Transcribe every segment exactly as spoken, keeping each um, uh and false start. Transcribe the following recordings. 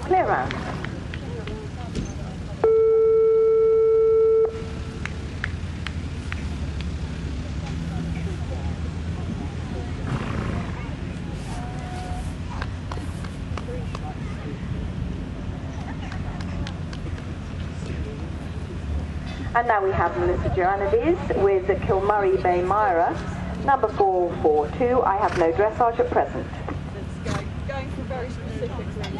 clear round. And now we have Melissa Joannides with the Kilmurray Bay Mirah, number four four two. I have no dressage at present. It's going, going for very specific reasons.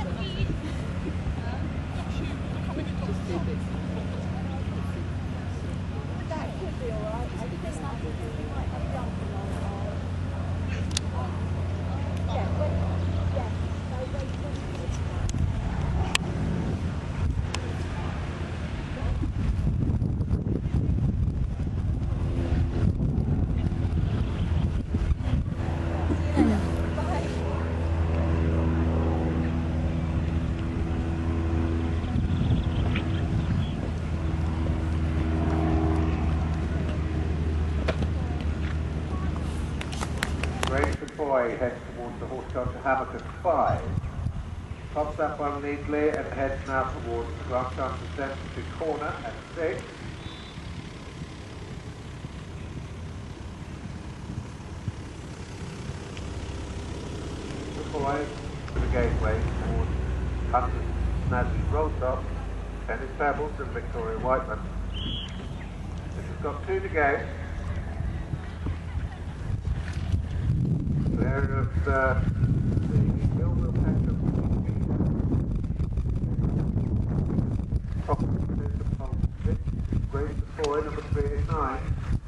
That could be alright. I think there's nothing we might have done for a while. Yeah, when, yeah. So when, Raise the boy, heads towards the horse car to hammock at five. Pops that one neatly and heads now towards the glass chance descent to corner at six. The boy to the gateway towards Hunter's Snazzy roll top, Tennis Pebbles and Victoria Whiteman. This has got two to go. There of uh, the Millville patch of top of the pole six, raise the boy, number three eight nine.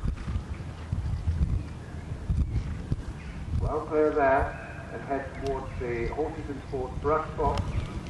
Well clear there, and head towards the Horses and Sports brush box.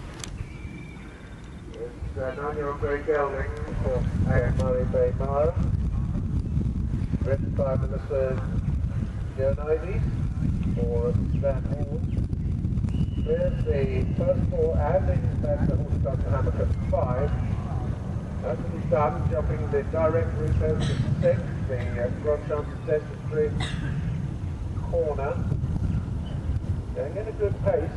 It's uh, nine-year-old Grey Gelding for Kilmurray Bay Mirah. Red by Melissa Joannides for Van Hawes. There's the first four adding back the horse car to hammock at five. That's what he's done, jumping the direct route over to six, the uh, Grand Chance Descent to three, corner. Going in a good pace.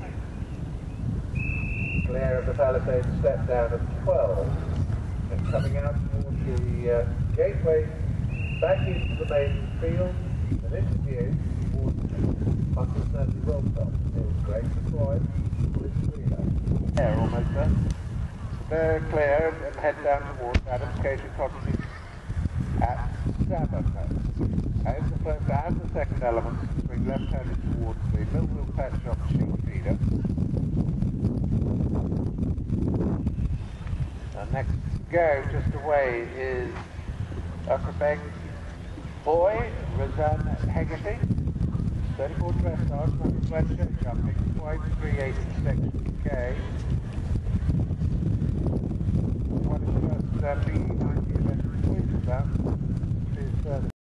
Clear of the Palisade step down at twelve. And coming out towards the uh, gateway, back into the main field, and into view towards Hunter's Snazzy roll top. It was great deployed. There, almost there. They're clear and head down towards Adamscation Cottages at seven. As the first and the second element, swing left-handed towards the Millville Pet Shop sheep feeder. And next to go, just away, is Uckerbeck Boy, Roseanne Hegarty, thirty-four dressage, number twenty, jumping, twice three eighty section K. One is just uh, B E ninety, event, that is further.